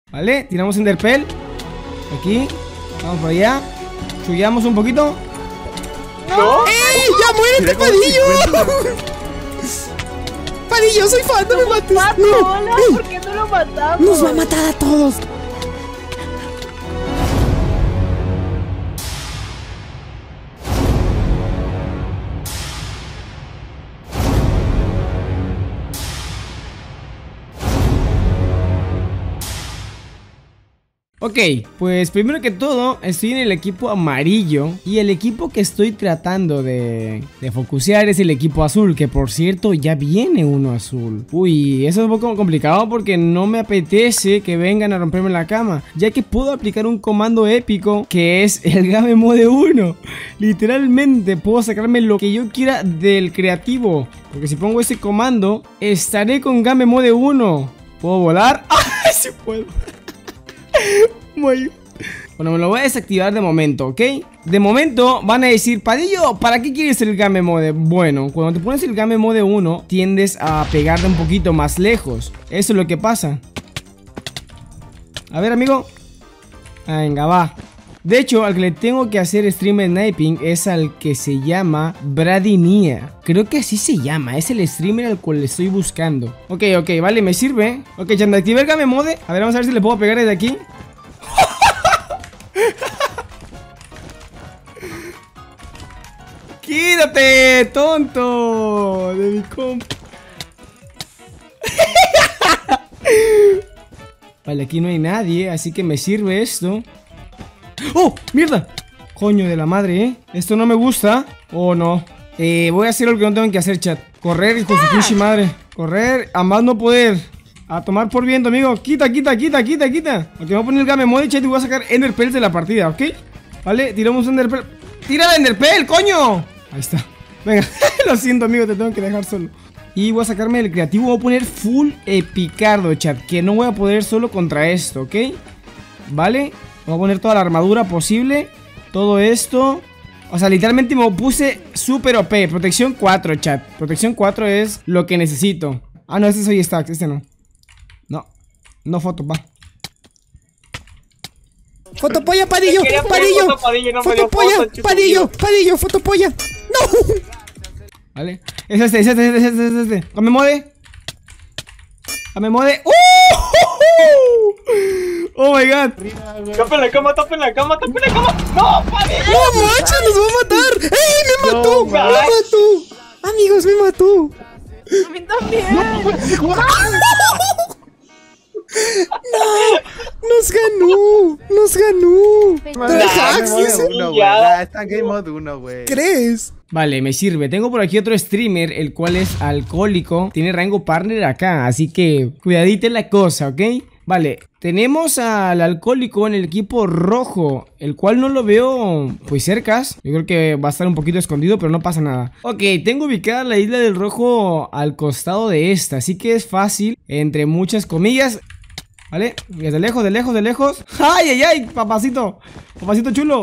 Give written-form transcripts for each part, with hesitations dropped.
Vale, tiramos Enderpearl. Aquí, vamos por allá. Chugueamos un poquito. ¿No? ¡Ey! ¡Ya muérete, Padillo! Padillo, soy fan, no me mates. Hola, ¡Ey! ¿por qué no lo matamos? ¡Nos va a matar a todos! Ok, pues primero que todo estoy en el equipo amarillo. Y el equipo que estoy tratando de focusear es el equipo azul. Que por cierto ya viene uno azul. Uy, eso es un poco complicado porque no me apetece que vengan a romperme la cama, ya que puedo aplicar un comando épico que es el Game Mode 1. Literalmente puedo sacarme lo que yo quiera del creativo, porque si pongo ese comando estaré con Game Mode 1. ¿Puedo volar? ¡Ah! ¡Sí puedo! Bueno, me lo voy a desactivar de momento, ¿ok? De momento van a decir, Padillo, ¿para qué quieres el Game Mode? Bueno, cuando te pones el Game Mode 1 tiendes a pegarte un poquito más lejos. Eso es lo que pasa. A ver, amigo. Venga, va. De hecho, al que le tengo que hacer stream sniping es al que se llama Bradinia. Creo que así se llama, es el streamer al cual le estoy buscando. Ok, vale, me sirve. Ok, ya me activé el Game Mode. A ver, vamos a ver si le puedo pegar desde aquí. ¡Quítate, tonto! De mi comp. Vale, aquí no hay nadie, así que me sirve esto. ¡Oh! ¡Mierda! Coño de la madre, ¿eh? Esto no me gusta. Oh, no. Voy a hacer lo que no tengo que hacer, chat. Correr, hijo de su pinche madre. Correr, a más no poder. A tomar por viento, amigo. Quita. Ok, voy a poner el Game Mode, chat, y voy a sacar Enderpearl de la partida, ¿ok? Vale, tiramos Enderpearl. ¡Tira el Enderpearl, coño! Ahí está. Venga, lo siento, amigo, te tengo que dejar solo. Y voy a sacarme el creativo. Voy a poner full epicardo, chat, que no voy a poder solo contra esto, ¿ok? Vale. Voy a poner toda la armadura posible. Todo esto. O sea, literalmente me puse super OP. Protección 4, chat. Protección 4 es lo que necesito. Ah, no, este soy stacks, este no. No foto, pa. ¡Fotopolla, Padillo! Quería poner ¡Padillo! foto, Padillo, no me dio ¡Fotopolla! foto, chuto, ¡Padillo! ¡Fotopolla! ¡No! Vale. Es este. Game Mode. Oh my god. ¡Tapen la cama! ¡No, Padillo! ¡No manches! ¡Nos va a matar! ¡Ey! ¡Me mató! No, ¡Me guys. mató! Amigos, me mató. A mí también. ¡Nos ganó! ¿Trae hacks, dice? Está en Game Mode 1, güey. ¿Crees? Vale, me sirve. Tengo por aquí otro streamer, el cual es alcohólico. Tiene rango partner acá, así que cuidadita la cosa, ¿ok? Vale, tenemos al alcohólico en el equipo rojo, el cual no lo veo pues cercas. Yo creo que va a estar un poquito escondido, pero no pasa nada. Ok, tengo ubicada la isla del rojo al costado de esta, así que es fácil, entre muchas comillas. Vale, desde lejos. ¡Ay! Papacito chulo.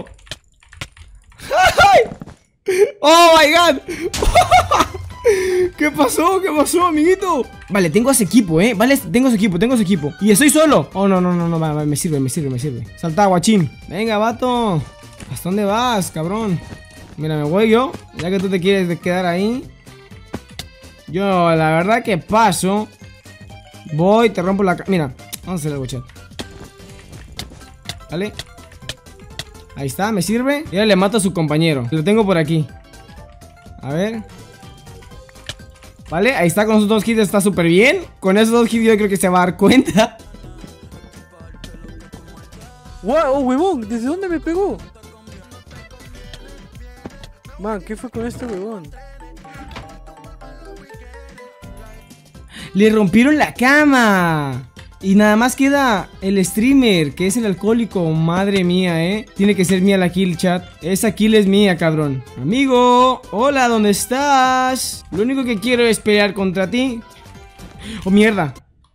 ¡Ay! ¡Oh, my God! ¿Qué pasó, amiguito? Vale, tengo ese equipo, Vale, tengo ese equipo. Y estoy solo. Oh, no, me sirve. Salta, guachín. Venga, vato. ¿Hasta dónde vas, cabrón? Mira, me voy yo. Ya que tú te quieres quedar ahí. Yo, la verdad que paso. Voy, te rompo la... Mira, vamos a hacer algo, chat. Vale. Ahí está, me sirve. Y ahora le mato a su compañero. Lo tengo por aquí. A ver. Vale, ahí está, con esos 2 hits está súper bien. Con esos 2 hits yo creo que se va a dar cuenta. ¡Wow, huevón! ¿Desde dónde me pegó? Man, ¿qué fue con este huevón? Le rompieron la cama. Y nada más queda el streamer, que es el alcohólico. Madre mía, tiene que ser mía la kill, chat. Esa kill es mía, cabrón. Amigo, hola, ¿dónde estás? Lo único que quiero es pelear contra ti. Oh, mierda.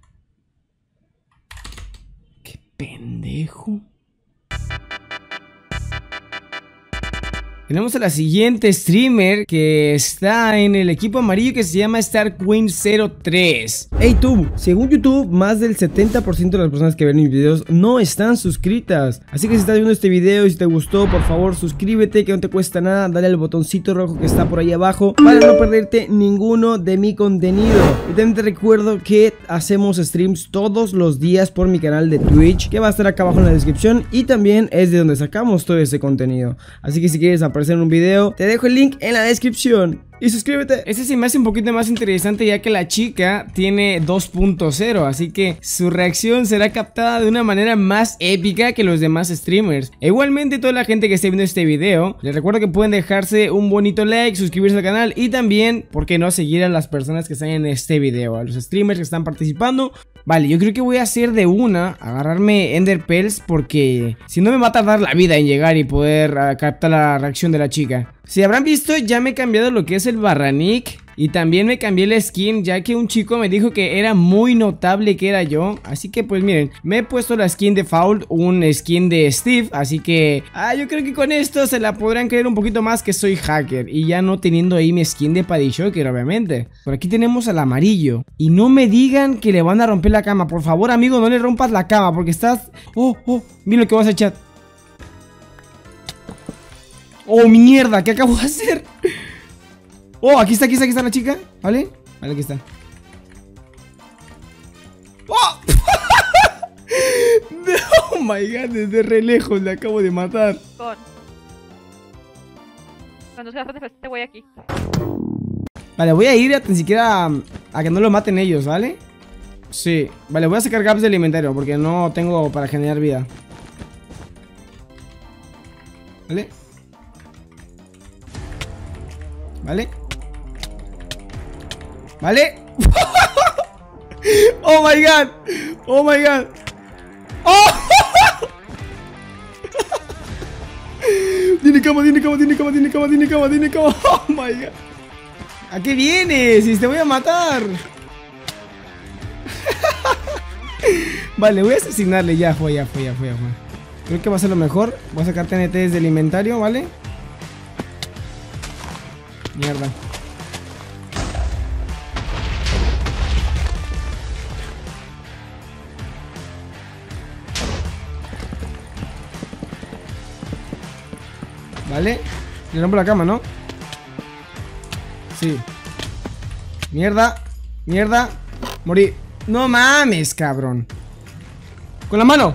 Qué pendejo. Tenemos a la siguiente streamer que está en el equipo amarillo, que se llama StarQueen03. Hey tú, según YouTube, más del 70% de las personas que ven mis videos no están suscritas. Así que si estás viendo este video y si te gustó, por favor suscríbete, que no te cuesta nada. Dale al botoncito rojo que está por ahí abajo para no perderte ninguno de mi contenido. Y también te recuerdo que hacemos streams todos los días por mi canal de Twitch, que va a estar acá abajo en la descripción, y también es de donde sacamos todo ese contenido. Así que si quieres aparecer en un video, te dejo el link en la descripción. Y suscríbete. Este se me hace un poquito más interesante, ya que la chica tiene 2.0, así que su reacción será captada de una manera más épica que los demás streamers. E igualmente, toda la gente que esté viendo este video, les recuerdo que pueden dejarse un bonito like, suscribirse al canal y también, ¿por qué no?, seguir a las personas que están en este video, a los streamers que están participando. Vale, yo creo que voy a hacer de una, agarrarme Ender Pearls, porque si no me va a tardar la vida en llegar y poder captar la reacción de la chica. Si habrán visto, ya me he cambiado lo que es el Barranik, y también me cambié la skin, ya que un chico me dijo que era muy notable que era yo. Así que pues miren, me he puesto la skin de Fault, un skin de Steve. Así que yo creo que con esto se la podrán creer un poquito más que soy hacker, y ya no teniendo ahí mi skin de Paddy Shocker, obviamente. Por aquí tenemos al amarillo. Y no me digan que le van a romper la cama. Por favor, amigo, no le rompas la cama, porque estás... mira lo que vas a echar. Oh, mierda, ¿qué acabo de hacer? Oh, aquí está la chica. ¿Vale? Vale, aquí está. ¡Oh! Oh my god, desde re lejos le acabo de matar. Cuando sea te voy aquí. Vale, voy a ir tan siquiera a que no lo maten ellos, ¿vale? Sí, vale, voy a sacar gaps de alimentario porque no tengo para generar vida. ¿Vale? ¿Vale? ¿Vale? Oh my god. Oh my god. Oh. Tiene cama. Oh my god. ¿A qué vienes? Si te voy a matar. Vale, voy a asesinarle. Ya fue. Creo que va a ser lo mejor. Voy a sacar TNT desde el inventario, ¿vale? Mierda. Vale. Le rompo la cama, ¿no? Sí. Mierda. Morí. No mames, cabrón. Con la mano.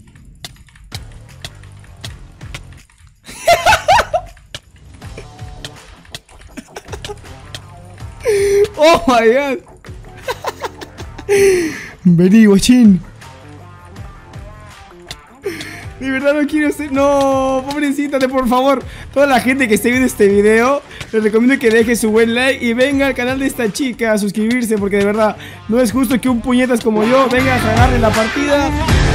Oh my god. Vení, guachín. De verdad no quiero ser... No, pobrecita, por favor. Toda la gente que esté viendo este video, les recomiendo que deje su buen like y venga al canal de esta chica a suscribirse, porque de verdad no es justo que un puñetas como yo venga a agarre la partida